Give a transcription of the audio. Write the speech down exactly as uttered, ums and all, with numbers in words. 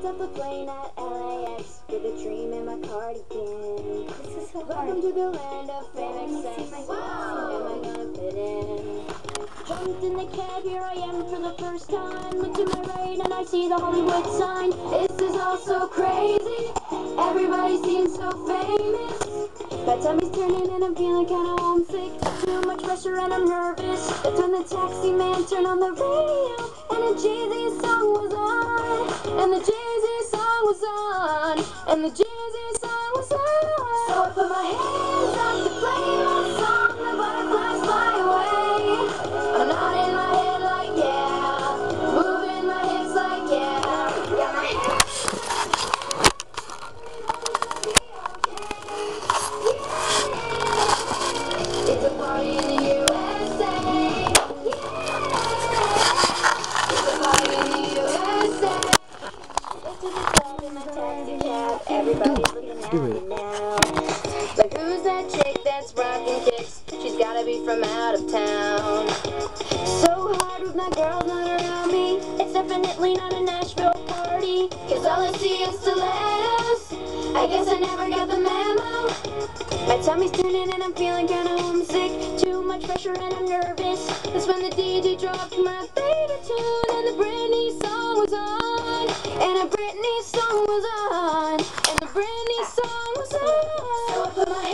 off the plane at L A X with a dream in my cardigan. This is so hard. Welcome to the land of fame excess. Wow. Am I gonna fit in? Jumped in the cab, here I am for the first time. Look to my right and I see the Hollywood sign. This is all so crazy. Everybody seems so famous. My tummy's turning and I'm feeling kinda homesick. Too much pressure and I'm nervous. That's when the taxi man turned on the radio and a Jay-Z song was on. And the Jay-Z song was on. And the Jay-Z song was on. So I put my hands up to play my song. The butterflies fly away. I'm nodding my head like yeah. Moving my hips like yeah. Got my hands. It's a party in the U S A. It's a party in the U S A. Get to the club in my taxi cab. Everybody's looking at me now. Like, who's that chick that's rocking kicks? She's gotta be from out of town. So hard with my girls not around me. It's definitely not a Nashville party. Cause all I see is stilettos. I guess I never got the memo. My tummy's turning and I'm feeling kinda homesick. Too much pressure and I'm nervous. That's when the D J dropped my favorite tune. And the Britney song was on. And a Britney song was on. And the Britney song was on. So I put my